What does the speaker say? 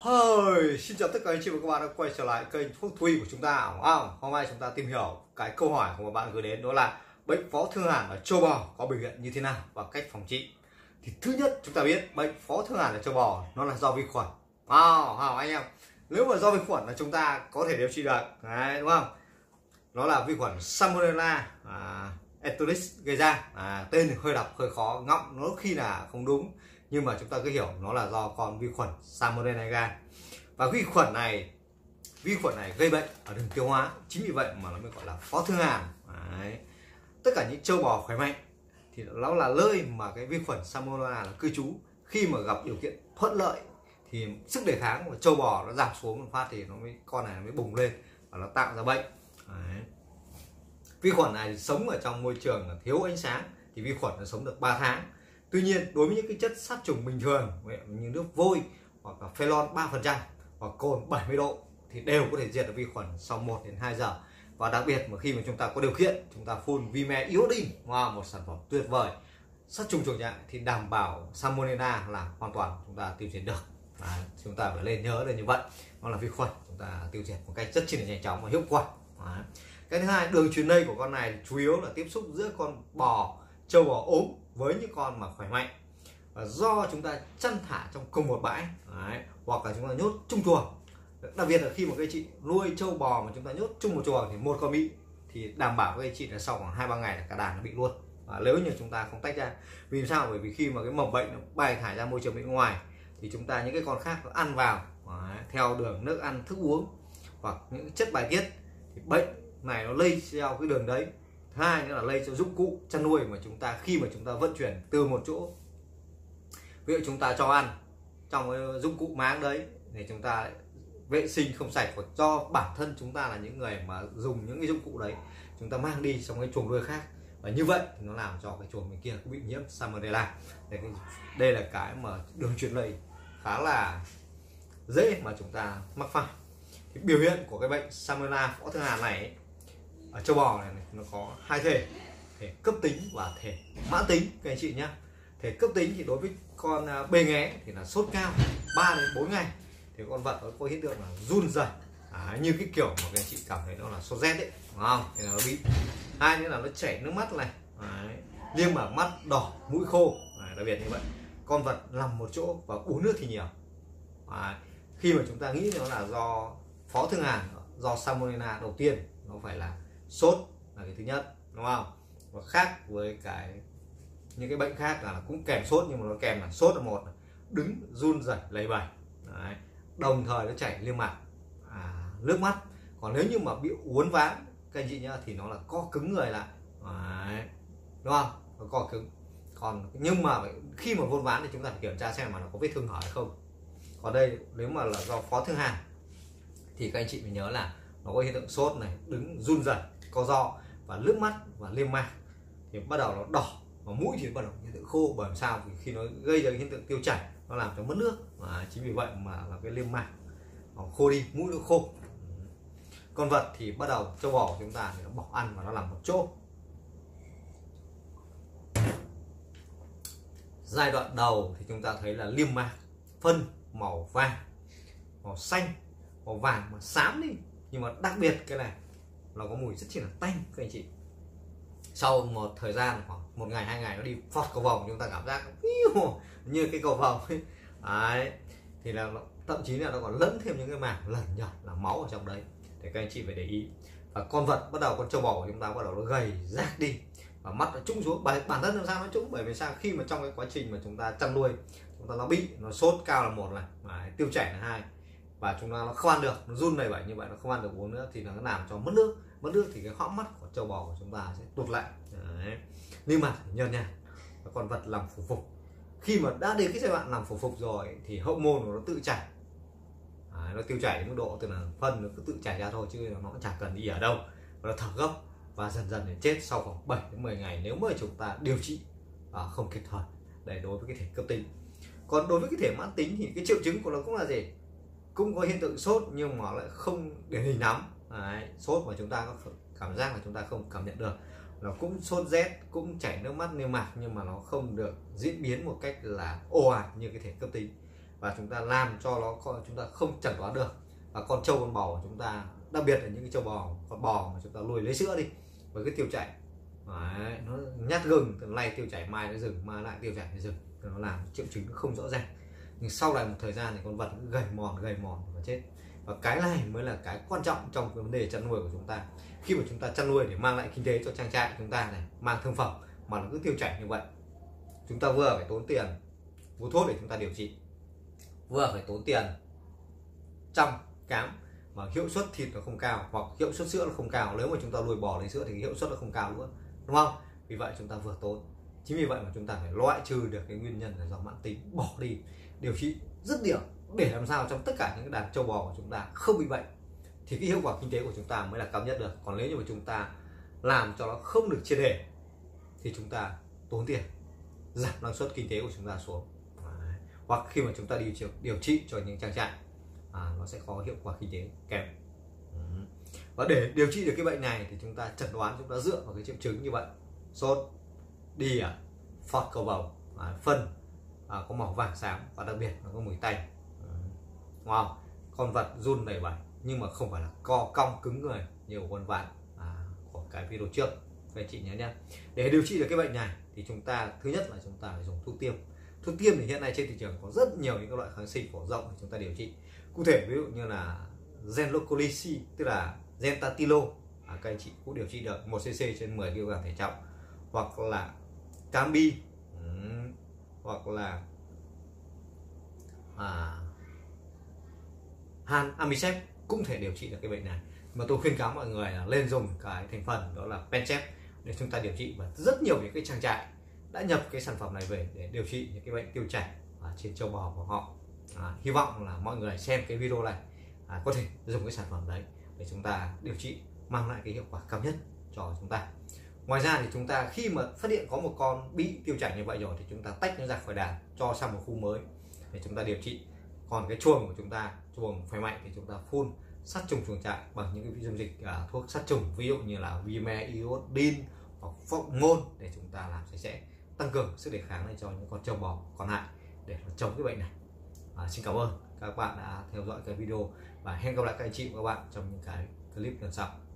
Xin chào tất cả anh chị và các bạn đã quay trở lại kênh Thuốc Thú Y của chúng ta, đúng không? Hôm nay chúng ta tìm hiểu cái câu hỏi của một bạn gửi đến, đó là bệnh phó thương hàn ở trâu bò có biểu hiện như thế nào và cách phòng trị. Thì thứ nhất, chúng ta biết bệnh phó thương hàn ở trâu bò nó là do vi khuẩn. Anh em, nếu mà do vi khuẩn là chúng ta có thể điều trị được, đấy, đúng không? Nó là vi khuẩn Salmonella enteritis gây ra. Tên thì hơi đọc hơi khó, ngọng nó khi là không đúng, nhưng mà chúng ta cứ hiểu nó là do con vi khuẩn Salmonella gây. Và vi khuẩn này gây bệnh ở đường tiêu hóa, chính vì vậy mà nó mới gọi là phó thương hàn. Đấy. Tất cả những trâu bò khỏe mạnh thì nó là nơi mà cái vi khuẩn Salmonella là cư trú. Khi mà gặp điều kiện thuận lợi thì sức đề kháng của trâu bò nó giảm xuống một phát thì con này nó mới bùng lên và nó tạo ra bệnh. Đấy. Vi khuẩn này sống ở trong môi trường thiếu ánh sáng thì vi khuẩn nó sống được 3 tháng. Tuy nhiên đối với những cái chất sát trùng bình thường như nước vôi hoặc là phenol 3% hoặc cồn 70 độ thì đều có thể diệt được vi khuẩn sau 1 đến 2 giờ. Và đặc biệt mà khi mà chúng ta có điều kiện, chúng ta phun Vime Iodine, một sản phẩm tuyệt vời sát trùng chuồng trại thì đảm bảo Salmonella là hoàn toàn chúng ta tiêu diệt được. Đấy, chúng ta phải lên nhớ là như vậy, nó là vi khuẩn, chúng ta tiêu diệt một cách rất chi là nhanh chóng và hiệu quả. Đấy. Cái thứ hai, đường truyền lây của con này chủ yếu là tiếp xúc giữa con bò, trâu bò ốm với những con mà khỏe mạnh, và do chúng ta chăn thả trong cùng một bãi. Đấy, hoặc là chúng ta nhốt chung chuồng. Đặc biệt là khi mà các anh chị nuôi trâu bò mà chúng ta nhốt chung một chuồng thì một con bị thì đảm bảo các anh chị là sau khoảng 2-3 ngày là cả đàn nó bị luôn. Và nếu như chúng ta không tách ra, vì sao? Bởi vì khi mà cái mầm bệnh nó bay thải ra môi trường bên ngoài thì chúng ta những cái con khác nó ăn vào theo đường nước ăn, thức uống hoặc những chất bài tiết thì bệnh này nó lây theo cái đường đấy. Thứ hai nữa là lây cho dụng cụ chăn nuôi mà chúng ta khi mà chúng ta vận chuyển từ một chỗ, ví dụ chúng ta cho ăn trong cái dụng cụ máng đấy thì chúng ta vệ sinh không sạch, hoặc do bản thân chúng ta là những người mà dùng những cái dụng cụ đấy chúng ta mang đi trong cái chuồng nuôi khác, và như vậy thì nó làm cho cái chuồng bên kia cũng bị nhiễm Salmonella. Đây là cái mà đường truyền lây khá là dễ mà chúng ta mắc phải. Thì biểu hiện của cái bệnh Salmonella phó thương hàn này ở châu bò này nó có hai thể cấp tính và thể mãn tính các anh chị nhé. Thể cấp tính thì đối với con bê nghé thì là sốt cao 3 đến 4 ngày thì con vật nó có hiện tượng là run rẩy, như cái kiểu mà các anh chị cảm thấy nó là sốt rét đấy, đúng không? Thì là nó bị. Hai nữa là nó chảy nước mắt này, liêm ở mắt, đỏ, mũi khô, đặc biệt như vậy. Con vật nằm một chỗ và uống nước thì nhiều. Khi mà chúng ta nghĩ nó là do phó thương hàn, do Salmonella, đầu tiên nó phải là sốt là cái thứ nhất, đúng không? Và khác với những cái bệnh khác là cũng kèm sốt, nhưng mà nó kèm là sốt là một, đứng run rẩy lầy bẩy, đồng thời nó chảy liêm mạc, nước mắt. Còn nếu như mà bị uốn ván các anh chị nhá thì nó là co cứng người lại, đúng không? Nó co cứng. Còn nhưng mà khi mà uốn ván thì chúng ta phải kiểm tra xem mà nó có vết thương hở hay không. Còn đây nếu mà là do phó thương hàn thì các anh chị phải nhớ là nó có hiện tượng sốt này, đứng run rẩy, co ro và nước mắt và liêm mạc, thì bắt đầu nó đỏ, và mũi thì bắt đầu hiện tượng khô. Bởi sao? Vì khi nó gây ra hiện tượng tiêu chảy, nó làm cho mất nước, chính vì vậy mà là cái liêm mạc nó khô đi, mũi nó khô. Con vật thì bắt đầu, châu bò của chúng ta thì nó bỏ ăn và nó nằm một chỗ. Giai đoạn đầu thì chúng ta thấy là liêm mạc phân màu vàng, màu xanh, màu vàng mà xám đi, nhưng mà đặc biệt cái này nó có mùi rất chi là tanh các anh chị. Sau một thời gian khoảng 1 ngày 2 ngày nó đi phọt cầu vồng, chúng ta cảm giác như cái cầu vồng ấy. Đấy, thì là thậm chí là nó còn lẫn thêm những cái mảng lẩn nhẩn là máu ở trong đấy, thì các anh chị phải để ý. Và con vật bắt đầu, con trâu bò của chúng ta bắt đầu nó gầy rác đi và mắt nó trũng xuống. Bản thân làm sao nó trũng? Bởi vì sao? Khi mà trong cái quá trình mà chúng ta chăn nuôi, chúng ta nó sốt cao là một này, tiêu chảy là hai, và chúng ta nó không ăn được, nó run này vậy, như vậy nó không ăn được uống nữa thì nó làm cho mất nước thì cái hõm mắt của trâu bò của chúng ta sẽ tụt lại. Nhưng mà nhờn nhạt, con vật làm phủ phục. Khi mà đã đến cái giai đoạn làm phủ phục rồi thì hậu môn của nó tự chảy, nó tiêu chảy đến mức độ tức là phân nó cứ tự chảy ra thôi, chứ nó cũng chẳng cần đi ở đâu, và nó thở gấp và dần dần để chết sau khoảng 7 đến 10 ngày nếu mà chúng ta điều trị không kịp thời. Để đối với cái thể cấp tính. Còn đối với cái thể mãn tính thì cái triệu chứng của nó cũng là gì? Cũng có hiện tượng sốt nhưng mà lại không điển hình lắm. Sốt mà chúng ta có cảm giác là chúng ta không cảm nhận được, nó cũng sốt rét, cũng chảy nước mắt, niêm mạc, nhưng mà nó không được diễn biến một cách là ồ ạt như cái thể cấp tính. và chúng ta làm cho chúng ta không chẩn đoán được. Và con trâu con bò của chúng ta, đặc biệt là những cái trâu bò, con bò mà chúng ta nuôi lấy sữa đi, với cái tiêu chảy đấy, nó nhát gừng, từ nay tiêu chảy mai nó dừng, mai lại tiêu chảy nó dừng, nó làm triệu chứng không rõ ràng. Nhưng sau này một thời gian thì con vật gầy mòn và chết. Và cái này mới là cái quan trọng trong cái vấn đề chăn nuôi của chúng ta. Khi mà chúng ta chăn nuôi để mang lại kinh tế cho trang trại chúng ta này, mang thương phẩm mà nó cứ tiêu chảy như vậy, chúng ta vừa phải tốn tiền mua thuốc để chúng ta điều trị, vừa phải tốn tiền chăm cám, mà hiệu suất thịt nó không cao hoặc hiệu suất sữa nó không cao. Nếu mà chúng ta nuôi bò lấy sữa thì cái hiệu suất nó không cao nữa, đúng không? Vì vậy chúng ta vừa tốn. Chính vì vậy mà chúng ta phải loại trừ được cái nguyên nhân là do mãn tính, bỏ đi, điều trị dứt điểm để làm sao trong tất cả những cái đàn trâu bò của chúng ta không bị bệnh, thì cái hiệu quả kinh tế của chúng ta mới là cao nhất được. Còn nếu như mà chúng ta làm cho nó không được triệt để thì chúng ta tốn tiền, giảm năng suất kinh tế của chúng ta xuống. Hoặc khi mà chúng ta điều trị cho những trang trại, nó sẽ có hiệu quả kinh tế kém. Và để điều trị được cái bệnh này thì chúng ta chẩn đoán, chúng ta dựa vào cái triệu chứng như vậy: sốt, đi phọt cầu bầu, phân có màu vàng xám và đặc biệt nó có mùi tanh. Wow. Con vật run lẩy bẩy nhưng mà không phải là co cong cứng người nhiều con vạn của cái video trước, các anh chị nhớ nhá. Để điều trị được cái bệnh này thì chúng ta thứ nhất là chúng ta phải dùng thuốc tiêm. Thuốc tiêm thì hiện nay trên thị trường có rất nhiều những cái loại kháng sinh phổ rộng để chúng ta điều trị. Cụ thể ví dụ như là genlocolicin, tức là gentatilo, các anh chị cũng điều trị được 1 cc trên 10 kg thể trọng, hoặc là Cambi, hoặc là Han Amisep cũng thể điều trị được cái bệnh này. Mà tôi khuyên cáo mọi người là lên dùng cái thành phần đó là Pencep để chúng ta điều trị. Và rất nhiều những cái trang trại đã nhập cái sản phẩm này về để điều trị những cái bệnh tiêu chảy trên trâu bò của họ. Hy vọng là mọi người xem cái video này có thể dùng cái sản phẩm đấy để chúng ta điều trị, mang lại cái hiệu quả cao nhất cho chúng ta. Ngoài ra thì chúng ta khi mà phát hiện có một con bị tiêu chảy như vậy rồi thì chúng ta tách nó ra khỏi đàn, cho sang một khu mới để chúng ta điều trị. Còn cái chuồng của chúng ta, chuồng khỏe mạnh thì chúng ta phun sát trùng chuồng trại bằng những cái dung dịch thuốc sát trùng, ví dụ như là Vime-Iodine hoặc Phocmon, để chúng ta làm sạch sẽ, tăng cường sức đề kháng cho những con trâu bò còn lại để chống cái bệnh này. Xin cảm ơn các bạn đã theo dõi cái video và hẹn gặp lại các anh chị và các bạn trong những cái clip lần sau.